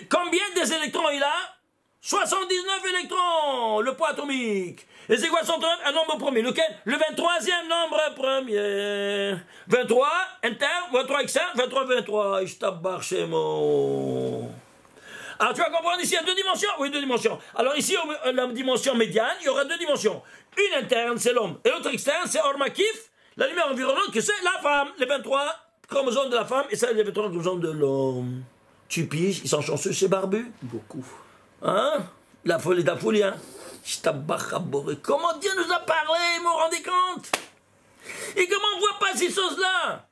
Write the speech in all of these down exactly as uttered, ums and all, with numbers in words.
Combien des électrons il a? soixante-dix-neuf électrons, le poids atomique. Et c'est quoi son nombre? Un nombre premier. Lequel? Le vingt-troisième nombre premier. vingt-trois, interne, vingt-trois externe, vingt-trois, vingt-trois. Je tabarre chez mon... Alors tu vas comprendre ici, il y a deux dimensions? Oui, deux dimensions. Alors ici, la dimension médiane, il y aura deux dimensions. Une interne, c'est l'homme. Et l'autre externe, c'est Ormakif, la lumière environnante, que c'est la femme. Les vingt-trois chromosomes de la femme, et ça, les vingt-trois chromosomes de l'homme. Tu piges, ils sont chanceux chez Barbu? Beaucoup. Hein? La folie, la folie, hein? Comment Dieu nous a parlé, vous vous rendez compte? Et comment on ne voit pas ces choses-là?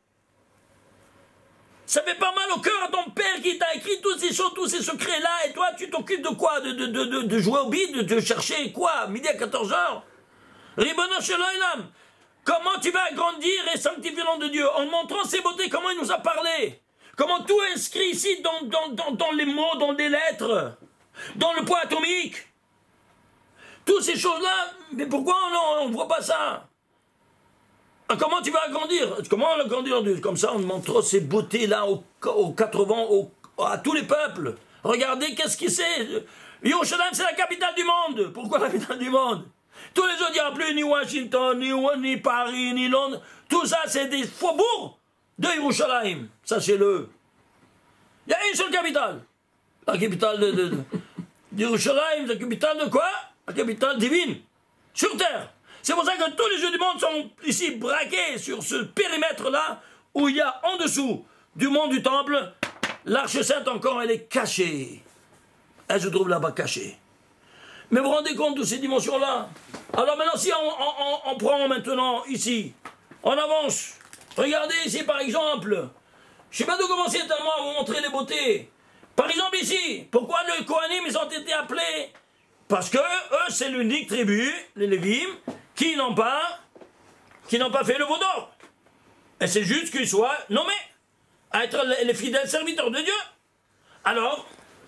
Ça fait pas mal au cœur à ton père qui t'a écrit toutes ces choses, tous ces secrets-là, et toi, tu t'occupes de quoi? De, de, de, de, de jouer au bide, de chercher quoi? Midi à quatorze heures? Ribono shel olam. Comment tu vas grandir et sanctifier le nom de Dieu? En montrant ses beautés, comment il nous a parlé? Comment tout est inscrit ici dans, dans, dans, dans les mots, dans les lettres, dans le poids atomique? Toutes ces choses-là, mais pourquoi on ne voit pas ça? Comment tu vas agrandir? Comment on agrandit en Dieu? Comme ça, on montre ces beautés-là aux, aux quatre-vents, aux, à tous les peuples. Regardez, qu'est-ce qu'il c'est? Yerushalayim, c'est la capitale du monde. Pourquoi la capitale du monde? Tous les autres, il n'y a plus ni Washington, ni, ni Paris, ni Londres. Tout ça, c'est des faubourgs de Yerushalayim. Sachez-le. Il y a une seule capitale. La capitale de, de, de Yerushalayim, la capitale de quoi? La capitale divine, sur terre. C'est pour ça que tous les jeux du monde sont ici braqués sur ce périmètre-là, où il y a en dessous du monde du temple, l'arche sainte encore, elle est cachée. Elle se trouve là-bas cachée. Mais vous vous rendez compte de ces dimensions-là? Alors maintenant, si on, on, on, on prend maintenant ici, on avance. Regardez ici par exemple. Je ne sais pas d'où commencer tellement à vous montrer les beautés. Par exemple ici, pourquoi les Kohanim, ils ont été appelés? Parce que eux, c'est l'unique tribu, les Lévim, qui n'ont pas, qui n'ont pas fait le veau d'or. Et c'est juste qu'ils soient nommés à être les fidèles serviteurs de Dieu. Alors,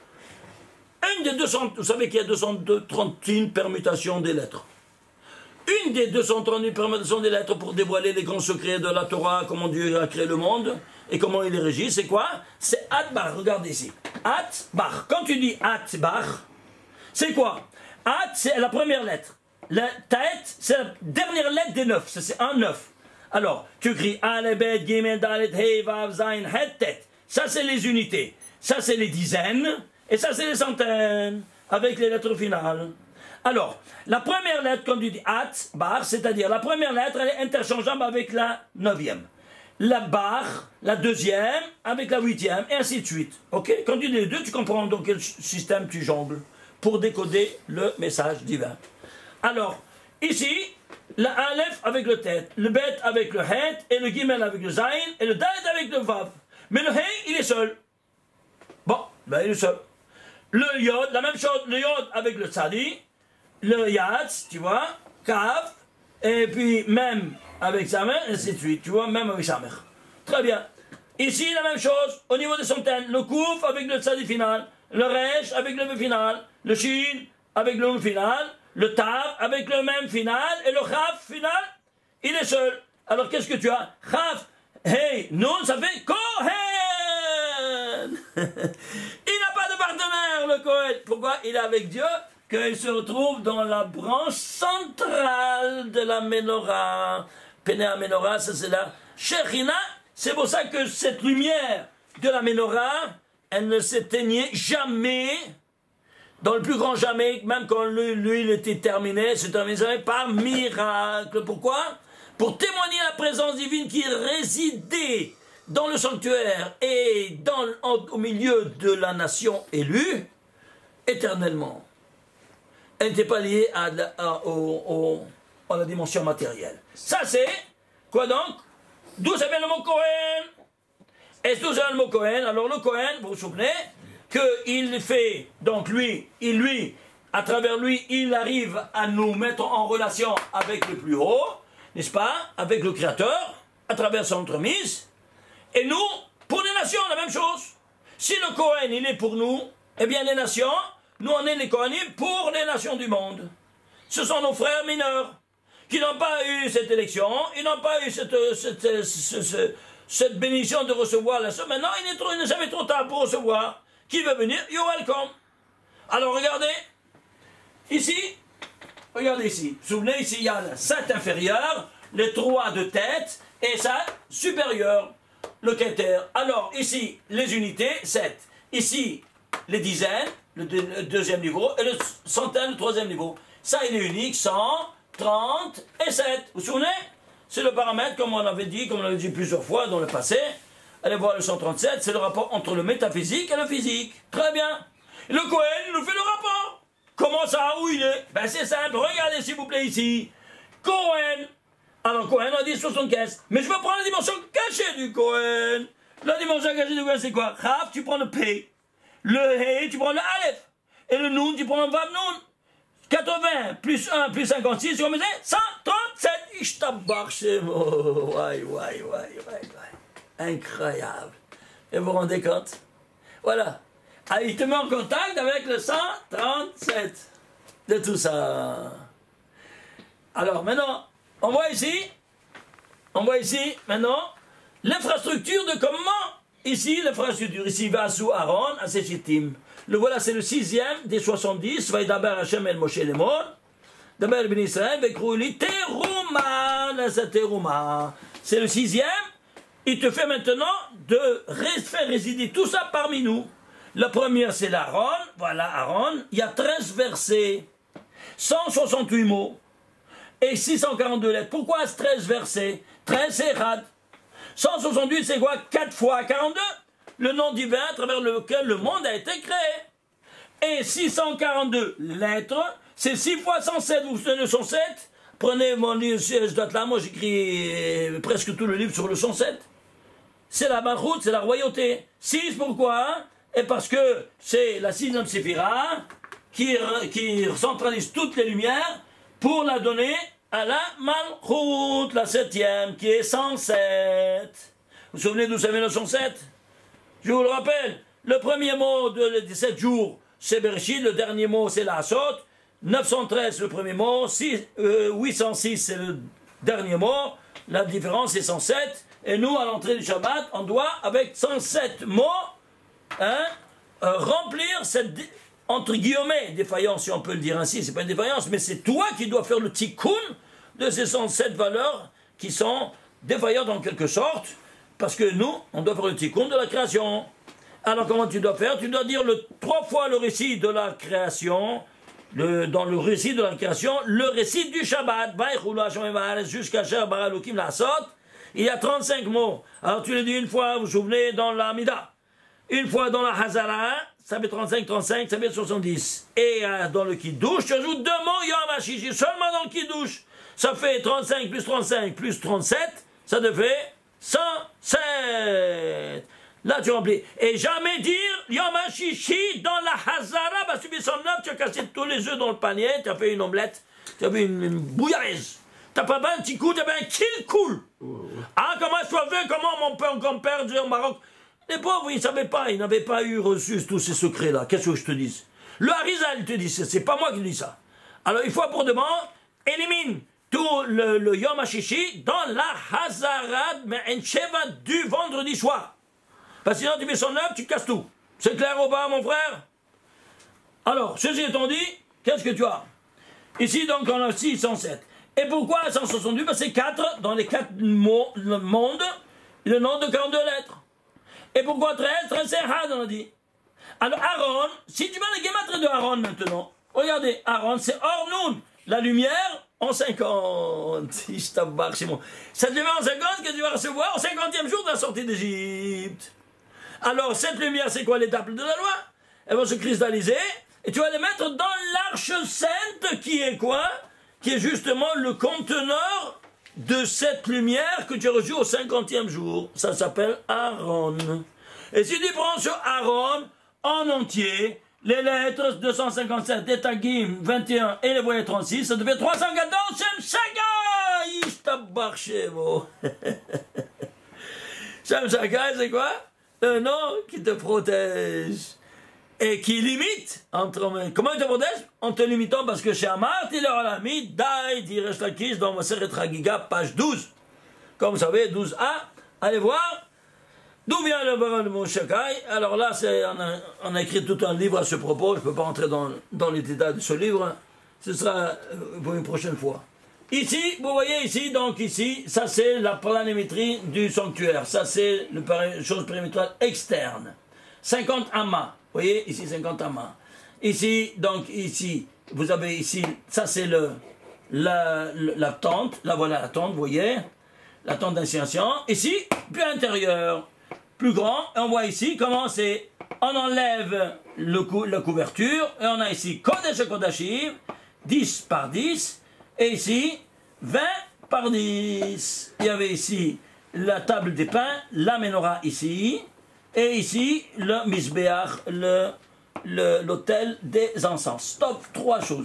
une des deux cents, vous savez qu'il y a deux cent trente et une permutations des lettres. Une des deux cent trente et une permutations des lettres pour dévoiler les grands secrets de la Torah, comment Dieu a créé le monde et comment il les régit, c'est quoi? C'est Atbar, regardez ici. Atbar. Quand tu dis Atbar, c'est quoi? At, c'est la première lettre. La Taet, c'est la dernière lettre des neuf. C'est un neuf. Alors, tu écris Alebet, Gimel, Dalet, Hei, Vav, Zain, Het, Tet. Ça, c'est les unités. Ça, c'est les dizaines. Et ça, c'est les centaines. Avec les lettres finales. Alors, la première lettre, comme tu dis At, Bar, c'est-à-dire la première lettre, elle est interchangeable avec la neuvième. La Bar, la deuxième, avec la huitième, et ainsi de suite. Ok? Quand tu dis les deux, tu comprends dans quel système tu jongles pour décoder le message divin. Alors, ici, la Aleph avec le Tet, le Bet avec le Het, et le Gimel avec le Zain, et le Dalet avec le Vav. Mais le Hei, il est seul. Bon, ben il est seul. Le Yod, la même chose, le Yod avec le Tzadi, le Yatz, tu vois, Kaf, et puis même avec sa mère, et ainsi de suite, tu vois, même avec sa mère. Très bien. Ici, la même chose, au niveau des centaines, le Kouf avec le Tzadi final, le Resh avec le V final, le Shin avec le même final, le Tav avec le même final, et le Chaf final, il est seul. Alors qu'est-ce que tu as? Chaf, Hey, Nun, ça fait Kohen. Il n'a pas de partenaire, le Kohen. Pourquoi? Il est avec Dieu, qu'il se retrouve dans la branche centrale de la Menorah. Pénéa Menorah, ça c'est la Shechina. C'est pour ça que cette lumière de la Menorah, elle ne s'éteignait jamais, dans le plus grand jamais, même quand l'huile était terminée, se terminait par miracle. Pourquoi? Pour témoigner la présence divine qui résidait dans le sanctuaire et dans, au milieu de la nation élue, éternellement. Elle n'était pas liée à, à, au, au, à la dimension matérielle. Ça c'est, quoi donc? D'où ça vient le mot Kohen? Et d'où ça vient le mot Kohen? Alors le Kohen, vous vous souvenez, qu'il fait, donc lui, il lui, à travers lui, il arrive à nous mettre en relation avec le plus haut, n'est-ce pas, avec le Créateur, à travers son entremise. Et nous, pour les nations, la même chose. Si le Kohen, il est pour nous, eh bien les nations, nous on est les Kohanim pour les nations du monde. Ce sont nos frères mineurs, qui n'ont pas eu cette élection, ils n'ont pas eu cette, cette, cette, cette, cette bénédiction de recevoir la chose. Maintenant, il n'est jamais trop tard pour recevoir. qui veut venir, you're welcome. Alors regardez, ici, regardez ici. Vous vous souvenez, ici, il y a la sept inférieure, les trois de tête, et ça, supérieur, le keter. Alors, ici, les unités, sept. Ici, les dizaines, le, deux, le deuxième niveau, et le centaine, le troisième niveau. Ça, il est unique, cent, trente et sept. Vous vous souvenez? C'est le paramètre, comme on avait dit, comme on l'avait dit plusieurs fois dans le passé. Allez voir le cent trente-sept, c'est le rapport entre le métaphysique et le physique. Très bien. Et le Cohen, il nous fait le rapport. Comment ça, où il est? Ben c'est simple, regardez s'il vous plaît ici. Cohen. Alors Cohen, on dit soixante-quinze. Mais je vais prendre la dimension cachée du Cohen. La dimension cachée du Cohen, c'est quoi? Raf, tu prends le P. Le He, tu prends le Aleph. Et le Nun, tu prends le Vav Nun. quatre-vingts plus un plus cinquante-six, tu vois, c'est cent trente-sept. Ishtabach Shemo. Ouais, ouais, ouais, ouais, ouais. Incroyable. Et vous vous rendez compte? Voilà. Ah, il te met en contact avec le cent trente-sept de tout ça. Alors maintenant, on voit ici, on voit ici maintenant l'infrastructure de comment, ici l'infrastructure, ici va sous Aaron, à Sechitim. Le voilà, c'est le sixième des soixante-dix, va y d'abord Hachem el Moshe le Mor, d'abord Ben Israël, Vekrouli Terouma, Terouma. C'est le sixième, il te fait maintenant de faire résider tout ça parmi nous. La première, c'est l'Aaron. Voilà, Aaron. Il y a treize versets, cent soixante-huit mots et six cent quarante-deux lettres. Pourquoi treize versets? treize, c'est Rad. cent soixante-huit, c'est quoi? quatre fois quarante-deux. Le nom divin à travers lequel le monde a été créé. Et six cent quarante-deux lettres, c'est six fois cent sept. Vous vous souvenez de cent sept? Prenez mon livre, je dois être là, moi j'écris presque tout le livre sur le cent sept. C'est la malchoute, c'est la royauté. six, pourquoi? Et parce que c'est la sixième séphira qui, qui centralise toutes les lumières pour la donner à la malchoute, la septième, qui est cent sept. Vous vous souvenez d'où ça vient le cent sept? Je vous le rappelle, le premier mot de, de sept jours, c'est Bereshit, le dernier mot, c'est la Asot, neuf cent treize, le premier mot, six, euh, huit cent six, c'est le dernier mot, la différence, c'est cent sept, et nous, à l'entrée du Shabbat, on doit, avec cent sept mots, Hein, euh, remplir cette, entre guillemets, défaillance, si on peut le dire ainsi, c'est pas une défaillance, mais c'est toi qui dois faire le tikkun de ces cent sept valeurs qui sont défaillantes en quelque sorte, parce que nous, on doit faire le tikkun de la création. Alors comment tu dois faire? Tu dois dire le, trois fois le récit de la création, le, dans le récit de la création, le récit du Shabbat, jusqu'à Shabbat Elohim Lasot, il y a trente-cinq mots. Alors tu le dis une fois, vous vous souvenez, dans la Mida. Une fois dans la Hazara, ça fait trente-cinq, trente-cinq, ça fait soixante-dix. Et euh, dans le Kiddush, tu ajoutes deux mots Yom HaShishi, seulement dans le Kiddush. Ça fait trente-cinq plus trente-cinq plus trente-sept, ça te fait cent sept. Là, tu remplis. Et jamais dire Yom HaShishi dans la Hazara, parce que tu mets cent neuf, tu as cassé tous les œufs dans le panier, tu as fait une omelette, tu as fait une, une bouillabaisse. T'as pas fait un petit coup, tu as fait un kill cool. Ah, comment est-ce que tu as fait? Comment mon père, grand-père disait au Maroc? Les pauvres, ils ne savaient pas, ils n'avaient pas eu reçu tous ces secrets-là. Qu'est-ce que je te dis? Le Harizal, il te dit, c'est pas moi qui dis ça. Alors, il faut pour demain, élimine tout le, le Yom HaShishi dans la Hazarad Me'ensheva du vendredi soir. Parce que sinon, tu mets son œuvre, tu casses tout. C'est clair ou pas, mon frère? Alors, ceci étant dit, qu'est-ce que tu as? Ici, donc, on a six cent sept. Et pourquoi cent soixante-huit? Parce que c'est quatre, dans les quatre mo le monde, le nom de quarante-deux lettres. Et pourquoi treize? treize c'est Had, on a dit. Alors Aaron, si tu mets la guématrie de Aaron maintenant, regardez, Aaron c'est Ornoun, la lumière en cinquante. Ça te met en cinquante que tu vas recevoir au cinquantième jour de la sortie d'Égypte. Alors cette lumière, c'est quoi l'étape de la loi? Elles vont se cristalliser et tu vas les mettre dans l'arche sainte qui est quoi? Qui est justement le conteneur de cette lumière que tu as reçue au cinquantième jour. Ça s'appelle Aaron. Et si tu prends sur Aaron en entier, les lettres deux cent cinquante-sept, les Tagim vingt et un et les voyelles trente-six, ça devait trois cent quatorze, Shem Shagai, Ishtabach Shemo. Shem Shagai, c'est quoi? Un nom qui te protège. Et qui limite, entre, comment il te protège? En te limitant, parce que chez Amart, il leur a mis, Dai, dit Resh Lakish, dans Maseret Chagiga, page douze. Comme vous savez, douze a, allez voir, D'où vient le Baron de Moshakai? Alors là, on a, on a écrit tout un livre à ce propos, je ne peux pas entrer dans, dans les détails de ce livre, ce sera pour une prochaine fois. Ici, vous voyez ici, donc ici, ça c'est la planimétrie du sanctuaire, ça c'est la chose périmétrale externe. cinquante amas, vous voyez, ici cinquante amas. Ici, donc ici, vous avez ici, ça c'est le, la, la tente, là voilà la tente, vous voyez, la tente d'initiation. Ici, puis à l'intérieur, plus grand, et on voit ici comment c'est, on enlève le cou, la couverture, et on a ici Kodesh Kodashim, dix par dix, et ici, vingt par dix. Il y avait ici la table des pains, la menorah ici, et ici le misbéach, le, le, l'autel des encens. Stop, trois choses.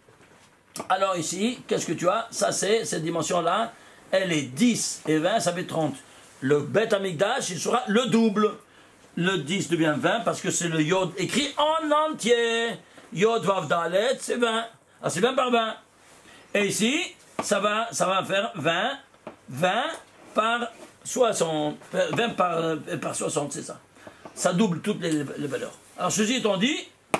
Alors ici, qu'est-ce que tu as? Ça c'est, cette dimension-là, elle est dix et vingt, ça fait trente. Le Bet Amikdash, il sera le double. Le dix devient vingt parce que c'est le Yod écrit en entier. Yod Vav Dalet, c'est vingt. Ah, c'est vingt par vingt. Et ici, ça va, ça va faire vingt, vingt par soixante, vingt par, par soixante, c'est ça. Ça double toutes les, les valeurs. Alors, ceci étant dit,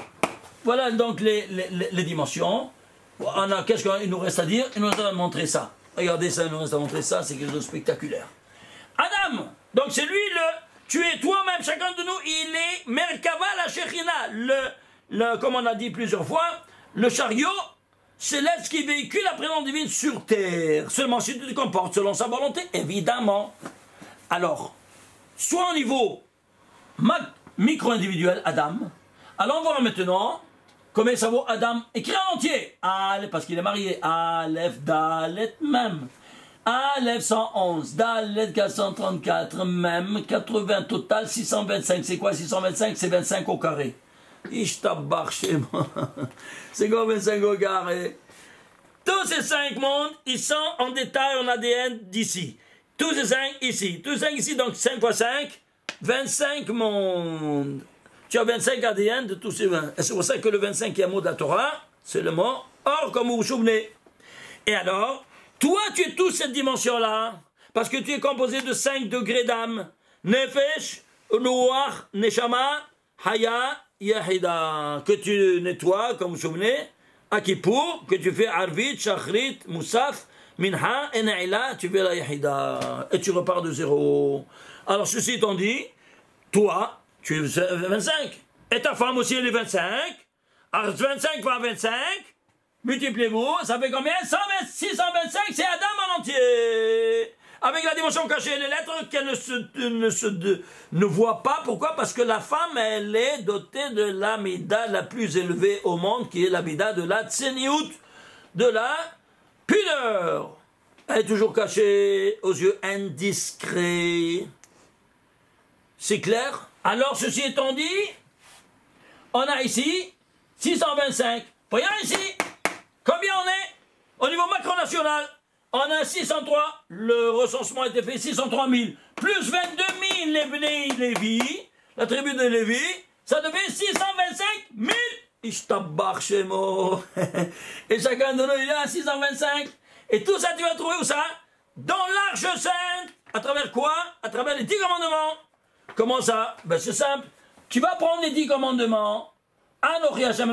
voilà donc les, les, les dimensions. On a, qu'est-ce qu'il nous reste à dire? Il nous reste à montrer ça. Regardez ça, il nous reste à montrer ça, c'est quelque chose de spectaculaire. Adam, donc c'est lui le, tu es toi-même, chacun de nous, il est Merkava la Shechina, le, le, comme on a dit plusieurs fois, le chariot céleste qui véhicule la présence divine sur terre, seulement si tu te comportes selon sa volonté, évidemment. Alors, soit au niveau micro-individuel, Adam, allons voir maintenant combien ça vaut Adam, écrit en entier, Aleph, parce qu'il est marié, Aleph, Dalet, même, Aleph cent onze, Dalet quatre cent trente-quatre, même, quatre-vingts total, six cent vingt-cinq, c'est quoi six cent vingt-cinq? C'est vingt-cinq au carré. Ishtabar chez moi. C'est quoi vingt-cinq au carré? Tous ces cinq mondes, ils sont en détail en A D N d'ici. Tous ces cinq ici. Tous ces cinq ici, donc cinq fois cinq, vingt-cinq mondes. Tu as vingt-cinq A D N de tous ces vingt. Et c'est pour ça que le vingt-cinquième mot de la Torah, c'est le mot or, comme vous vous souvenez. Et alors, toi, tu es toute cette dimension-là, parce que tu es composé de cinq degrés d'âme. Nefesh, Ruach, Neshama, Haya, Yahida, que tu nettoies, comme vous vous souvenez, à Kippour, que tu fais Arvit, Shachrit, Moussaf, Minha, et Naïla, tu fais la Yahida, et tu repars de zéro. Alors, ceci étant dit, toi, tu es vingt-cinq, et ta femme aussi, elle est vingt-cinq, alors vingt-cinq fois vingt-cinq, multipliez-vous, ça fait combien? six cent vingt-cinq, c'est Adam en entier. Avec la dimension cachée des lettres qu'elle ne se, ne se de, ne voit pas. Pourquoi? Parce que la femme, elle est dotée de la mida la plus élevée au monde, qui est la mida de la tseniout, de la pudeur. Elle est toujours cachée aux yeux indiscrets. C'est clair? Alors, ceci étant dit, on a ici six cent vingt-cinq. Regarde ici, combien on est au niveau macro-national? On a six cent trois, le recensement a été fait six cent trois mille, plus vingt-deux mille les Bnei Lévi, la tribu de Lévi, ça devait six cent vingt-cinq mille. Ishtabar Shemo. Et chacun de nous, il est à six cent vingt-cinq. Et tout ça, tu vas trouver où ça? Dans l'Arche Sainte. À travers quoi? À travers les dix commandements. Comment ça? Ben c'est simple. Tu vas prendre les dix commandements. Anochi Hashem,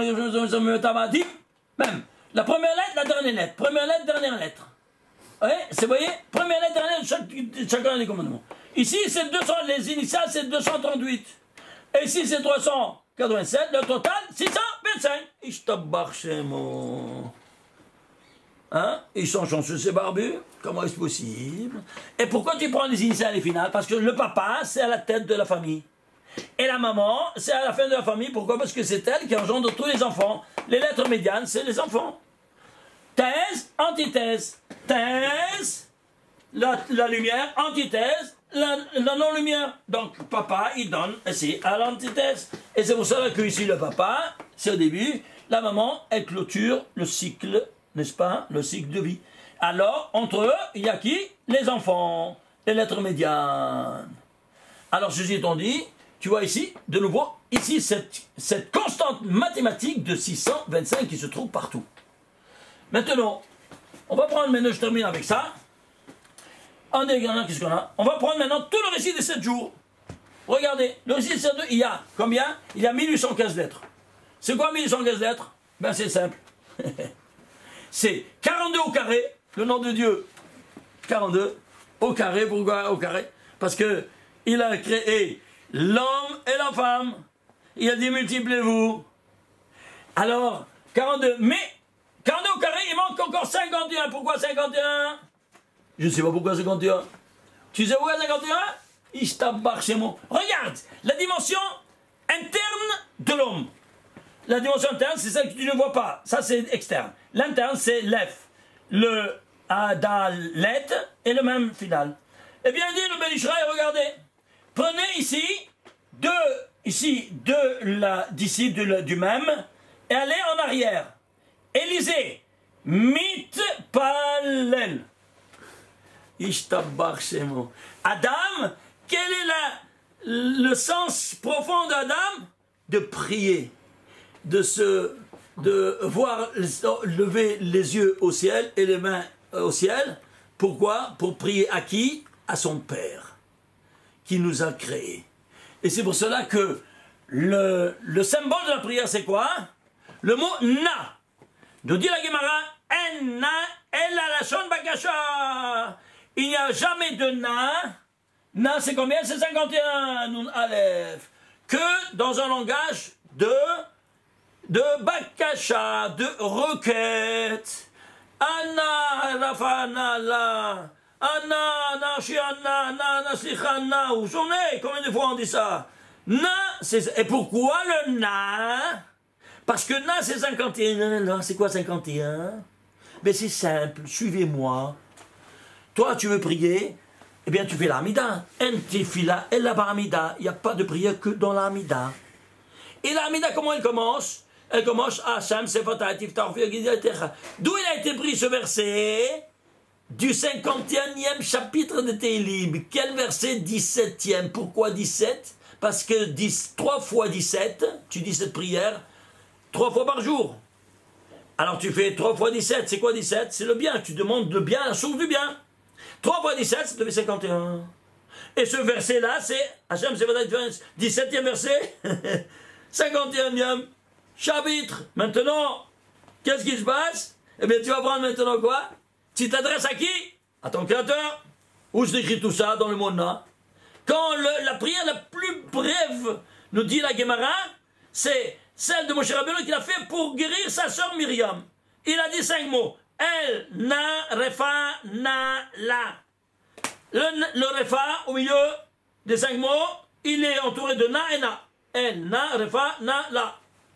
même. La première lettre, la dernière lettre. Première lettre, dernière lettre. Oui, c'est, vous voyez, première lettre, dernière lettre, chaque, chacun des commandements. Ici, c'est deux cents, les initiales, c'est deux cent trente-huit. Et ici, c'est trois cent quatre-vingt-sept. Le total, six cent vingt-cinq. Ishtabar Shemo. Hein? Ils sont chanceux, ces barbus. Comment est-ce possible? Et pourquoi tu prends les initiales et les finales? Parce que le papa, c'est à la tête de la famille. Et la maman, c'est à la fin de la famille. Pourquoi? Parce que c'est elle qui engendre tous les enfants. Les lettres médianes, c'est les enfants. Thèse, antithèse. Thèse, la, la lumière, antithèse, la, la non-lumière. Donc, papa, il donne ici à l'antithèse. Et c'est pour ça que ici, le papa, c'est au début. La maman, elle clôture le cycle, n'est-ce pas? Le cycle de vie. Alors, entre eux, il y a qui? Les enfants, les lettres médianes. Alors, ceci étant dit, tu vois ici, de nouveau, ici, cette, cette constante mathématique de six cent vingt-cinq qui se trouve partout. Maintenant, on va prendre, maintenant je termine avec ça. On est, qu'est-ce qu'on a? On va prendre maintenant tout le récit des sept jours. Regardez, le récit de deux, il y a combien? Il y a mille huit cent quinze lettres. C'est quoi mille huit cent quinze lettres? Ben c'est simple. C'est quarante-deux au carré, le nom de Dieu. quarante-deux au carré, pourquoi au carré? Parce que il a créé l'homme et la femme. Il a dit multipliez-vous. Alors, quarante-deux. Mais, quarante-deux au carré, il manque encore cinquante et un. Pourquoi cinquante et un? Je ne sais pas pourquoi cinquante et un. Tu sais pourquoi cinquante et un? Il tabarre chez moi. Regarde, la dimension interne de l'homme. La dimension interne, c'est celle que tu ne vois pas. Ça, c'est externe. L'interne, c'est l'Ef. Le Adalet et le même final. Eh bien, dit le Ben Israël, regardez. Prenez ici deux, ici, deux la, d'ici du, du même, et allez en arrière. Et lisez. Mitpalel. Ishtabar Shemo. Adam, quel est la, le sens profond d'Adam? De prier. De se, de voir lever les yeux au ciel et les mains au ciel. Pourquoi? Pour prier à qui? À son Père, qui nous a créés. Et c'est pour cela que le, le symbole de la prière, c'est quoi? Le mot na. Nous dit la Gemara, en na, el la lachon bakasha. Il n'y a jamais de na. Na, c'est combien? C'est cinquante et un, nun aleph. Que dans un langage de de bakasha, de requête. Anna, rafana, la. Anna, na, shiana, na, na, slichana. Vous vous souvenez combien de fois on dit ça? Na, c'est... Et pourquoi le na? Parce que na, c'est cinquante et un. C'est quoi cinquante et un? Mais c'est simple, suivez-moi. Toi, tu veux prier? Eh bien, tu fais l'amida. Entifila et la baramida. Il n'y a pas de prière que dans l'amida. Et l'amida, comment elle commence? Elle commence à Hashem, Sefata, Tiftar, Fiyagidia, d'où il a été pris ce verset? Du cinquante et unième chapitre de Télim. Quel verset? dix-septième. Pourquoi dix-sept? Parce que dix, trois fois dix-sept, tu dis cette prière, trois fois par jour. Alors tu fais trois fois dix-sept, c'est quoi dix-sept? C'est le bien, tu demandes le bien, la source du bien. trois fois dix-sept, ça te fait cinquante et un. Et ce verset-là, c'est Hachem, c'est votre dix-septième verset, cinquante et unième chapitre. Maintenant, qu'est-ce qui se passe? Eh bien, tu vas prendre maintenant quoi? Tu t'adresses à qui? À ton créateur. Où c'est écrit tout ça dans le monde là? Quand le, la prière la plus brève, nous dit la Gemara, c'est celle de Moshe Rabbeinu qu'il a fait pour guérir sa sœur Myriam. Il a dit cinq mots. El, na, refa, na, la. Le, le refa, au milieu des cinq mots, il est entouré de na et na. El, na, refa, na, la.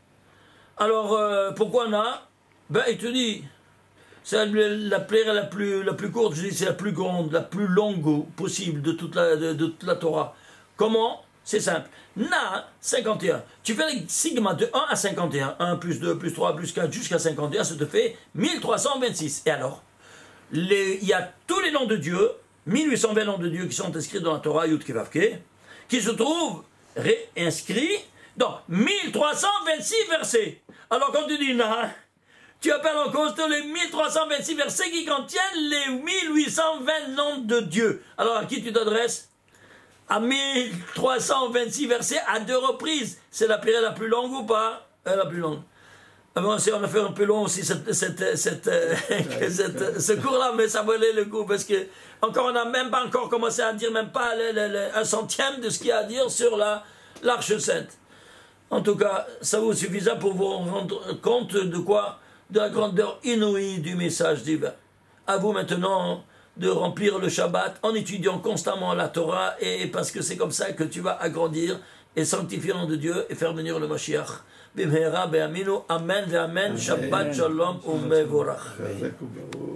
Alors, euh, pourquoi na? Ben, il te dit, c'est la prière la plus, la plus courte, je dis, c'est la plus grande, la plus longue possible de toute la, de, de toute la Torah. Comment? C'est simple. Na, cinquante et un. Tu fais les sigma de un à cinquante et un. un plus deux, plus trois, plus quatre, jusqu'à cinquante et un, ça te fait mille trois cent vingt-six. Et alors, les, il y a tous les noms de Dieu, mille huit cent vingt noms de Dieu qui sont inscrits dans la Torah, Yud Kevavke, qui se trouvent réinscrits dans mille trois cent vingt-six versets. Alors quand tu dis na, tu appelles en cause tous les mille trois cent vingt-six versets qui contiennent les mille huit cent vingt noms de Dieu. Alors à qui tu t'adresses? À mille trois cent vingt-six versets à deux reprises. C'est la prière la plus longue ou pas? euh, La plus longue. Ah bon, on a fait un peu long aussi cette, cette, cette, euh, cette, ce cours-là, mais ça valait le coup parce que encore on n'a même pas encore commencé à dire même pas le, le, le, un centième de ce qu'il y a à dire sur la l'Arche Sainte. En tout cas, ça vous suffisait pour vous rendre compte de quoi? De la grandeur inouïe du message divin. À vous maintenant de remplir le Shabbat en étudiant constamment la Torah, et parce que c'est comme ça que tu vas agrandir et sanctifier le nom de Dieu et faire venir le Mashiach. Bimhera be'aminu, amen ve'amen, Shabbat shalom u'mevorach.